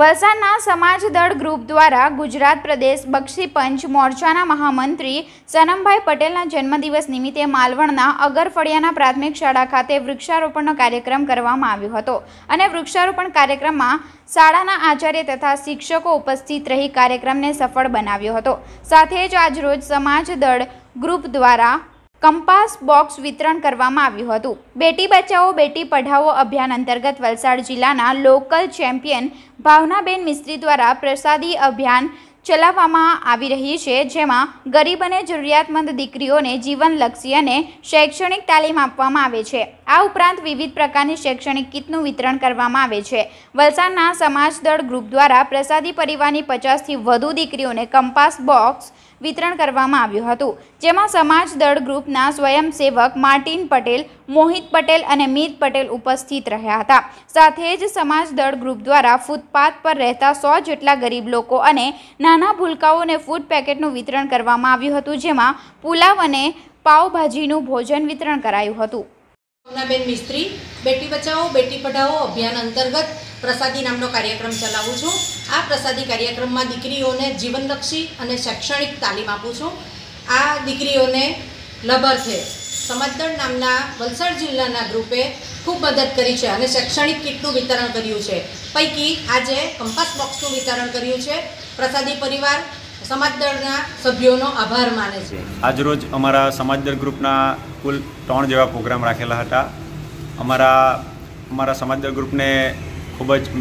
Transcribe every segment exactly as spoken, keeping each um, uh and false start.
વલસાડના સમાજદળ ગ્રુપ દ્વારા ગુજરાત પ્રદેશ બક્ષી પંચ મોરચાના મહામંત્રી સનમભાઈ પટેલના જન્મદિવસ નિમિત્તે માલવણના અગરફળિયાના પ્રાથમિક શાળા ખાતે વૃક્ષારોપણનો કાર્યક્રમ કરવામાં આવ્યો હતો અને વૃક્ષારોપણ કાર્યક્રમમાં શાળાના આચાર્ય તથા શિક્ષકો ઉપસ્થિત રહી કાર્યક્રમને સફળ બનાવ્યો હતો। સાથે જ આજરોજ સમાજદળ ગ્રુપ દ્વારા કંપાસ બોક્સ વિતરણ કરવામાં આવ્યું હતું। બેટી બચાવો બેટી પઢાઓ અભિયાન અંતર્ગત વલસાડ જિલ્લાના લોકલ ચેમ્પિયન ભાવનાબેન મિસ્ત્રી દ્વારા પ્રસાદી અભિયાન ચલાવવામાં આવી રહી છે, જેમાં ગરીબ અને જરૂરિયાતમંદ દીકરીઓને જીવનલક્ષી અને શૈક્ષણિક તાલીમ આપવામાં આવે છે। આ ઉપરાંત વિવિધ પ્રકારની શૈક્ષણિક કીટનું વિતરણ કરવામાં આવે છે। વલસાડના સમાજદળ ગ્રુપ દ્વારા પ્રસાદી પરિવારની પચાસથી વધુ દીકરીઓને કંપાસ બોક્સ વિતરણ કરવામાં આવ્યું હતું, જેમાં સમાજદળ ગ્રુપના સ્વયંસેવક માર્ટિન પટેલ, મોહિત પટેલ અને મીત પટેલ ઉપસ્થિત રહ્યા હતા। સાથે જ સમાજદળ ગ્રુપ દ્વારા ફૂટપાથ પર રહેતા સો જેટલા ગરીબ લોકો અને નાના ભૂલકાઓને ફૂડ પેકેટનું વિતરણ કરવામાં આવ્યું હતું, જેમાં પુલાવ અને પાવભાજીનું ભોજન વિતરણ કરાયું હતું। ભાવનાબેન મિસ્ત્રી બેટી બચાવો બેટી પઢાઓ અભિયાન અંતર્ગત પ્રસાદી નામનો કાર્યક્રમ ચલાવું છું। આ પ્રસાદી કાર્યક્રમમાં દીકરીઓને જીવનલક્ષી અને શૈક્ષણિક તાલીમ આપું છું। આ દીકરીઓને લાભાર્થે સમાજદળ નામના વલસાડ જિલ્લાના ગ્રુપે ખૂબ મદદ કરી છે અને શૈક્ષણિક કીટનું વિતરણ કર્યું છે। પૈકી આજે કંપાસ બોક્સનું વિતરણ કર્યું છે। પ્રસાદી પરિવાર સમાજદળના સભ્યોનો આભાર માને છે। આજરોજ અમારા સમાજદળ ગ્રુપના કુલ ત્રણ જેવા પ્રોગ્રામ રાખેલા હતા। અમારા અમારા સમાજદળ ગ્રુપને ખૂબ જ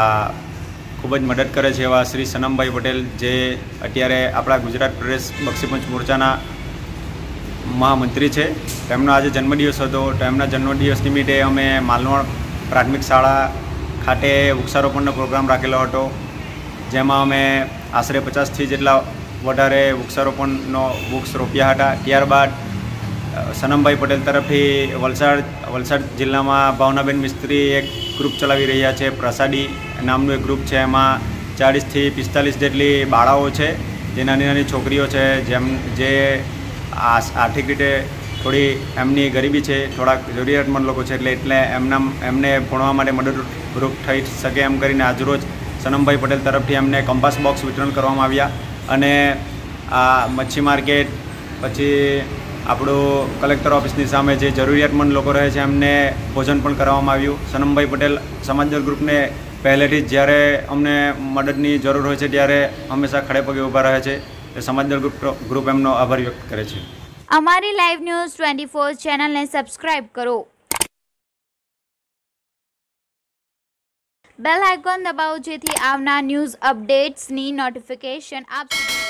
ખૂબ જ મદદ કરે છે એવા શ્રી સનમભાઈ પટેલ, જે અત્યારે આપણા ગુજરાત પ્રદેશ બક્ષી પંચ મોરચાના મહામંત્રી છે। તેમનો આજે જન્મદિવસ હતો, તો એમના જન્મદિવસ નિમિત્તે અમે માલવણ પ્રાથમિક શાળા ખાતે વૃક્ષારોપણનો પ્રોગ્રામ રાખેલો હતો, જેમાં અમે આશરે પચાસથી જેટલા વધારે વૃક્ષારોપણનો વૃક્ષ રોપ્યા હતા। ત્યારબાદ સનમભાઈ પટેલ તરફથી વલસાડ વલસાડ જિલ્લામાં ભાવનાબેન મિસ્ત્રી એક ગ્રુપ ચલાવી રહ્યા છે। પ્રસાદી નામનું એક ગ્રુપ છે, એમાં ચાળીસથી પિસ્તાલીસ જેટલી બાળાઓ છે, જે નાની નાની છોકરીઓ છે, જેમ જે આર્થિક રીતે થોડી એમની ગરીબી છે, થોડાક જરૂરિયાતમંદ લોકો છે, એટલે એટલે એમના એમને ભણવા માટે મદદરૂપ થઈ શકે એમ કરીને આજરોજ સનમભાઈ પટેલ તરફથી એમને કંપાસ બોક્સ વિતરણ કરવામાં આવ્યા અને આ મચ્છી માર્કેટ પછી આપણું કલેક્ટર ઓફિસની સામે જે જરૂરિયાતમંદ લોકો રહે છે એમને ભોજન પણ કરવામાં આવ્યું। સનમભાઈ પટેલ સમાજદળ ગ્રુપને પહેલેથી જ જ્યારે અમને મદદની જરૂર હોય છે ત્યારે હંમેશા ખડે પગે ઊભા રહે છે। તે સમાજદળ ગ્રુપ ગ્રુપ એમનો આભાર વ્યક્ત કરે છે। અમારી લાઈવ ન્યૂઝ ટ્વેન્ટી ફોર ચેનલને સબસ્ક્રાઇબ કરો, બેલ આઇકોન દબાવો, જેથી આવનાર ન્યૂઝ અપડેટ્સની નોટિફિકેશન આપ સુધી